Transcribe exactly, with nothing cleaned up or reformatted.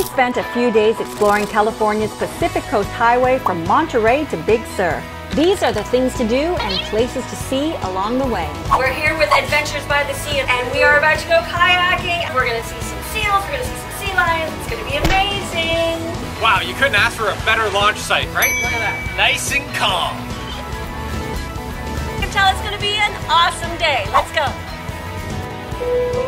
spent a few days exploring California's Pacific Coast Highway from Monterey to Big Sur. These are the things to do and places to see along the way. We're here with Adventures by the Sea, and we are about to go kayaking. We're going to see some seals, we're going to see some sea lions. It's going to be amazing. Wow, you couldn't ask for a better launch site, right? Look at that. Nice and calm. You can tell it's going to be an awesome day. Let's go.